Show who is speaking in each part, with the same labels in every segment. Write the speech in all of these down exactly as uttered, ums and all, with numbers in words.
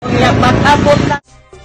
Speaker 1: Pag-abot na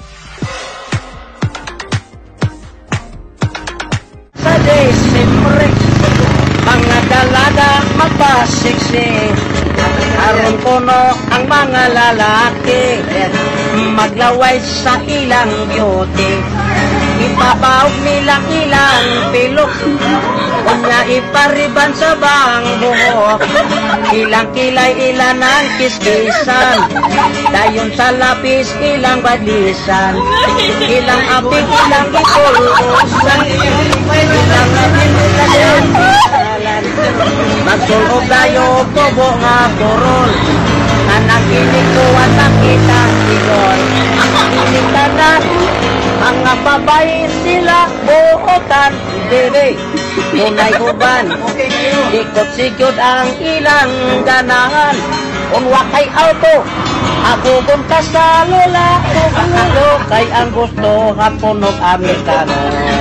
Speaker 1: sa Desembre, mga dalaga magpasiksi, aron kuno ang mga lalaki maglaway sa ilang beauty. Ipapawag nilang ilang pilok, unya ipariban sa bang buhok, ilang kilay ilan ang kiskisan, dayon sa lapis ilang badlisan, ilang apik ilang ikulusan, ilang apik ilang ikalan, magsulog tayo tubo nga burol, nanang kinikuan nakita sigol, initanan mga babae sila buotan, dede, tunay uban, ikot-sikot ang ilang ganahan, kung wakay auto, abubon ka sa lola, ulo, kay ang gusto hapunog Amerikano.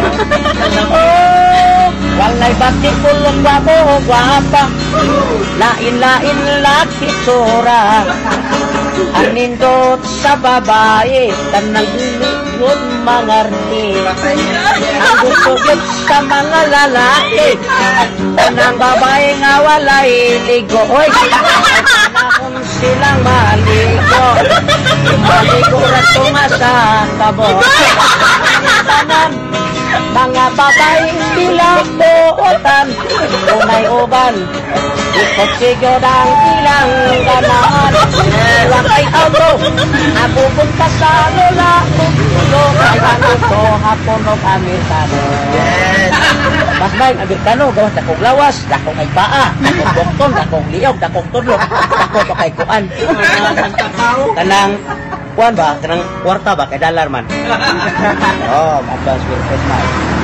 Speaker 1: Oh, walay bakit kulong gwabo o gwapa, lain-lain laki tsura, anindot sa babae, tanang iligod mangarti. Ang gusto yun sa mga lalaki, unang babae nga walay ligo. Oy, kung silang maligo, maligo na tumasa tabo. Tanan, mga babae sila buotan, unay uban, ikot sigod ang ilang ganahan, wakay auto, napupunta sa lola, ulo, kay ang gusto hapunog Amerikano. Mas may Amerikano, gawas dakong lawas, dakong ay paa, dakong bokton, dakong liyog, dakong tudlok, dakong pakay kuan. Kanang kuan ba? Kanang kwarta ba? Kay dalar man. Oh, advance will face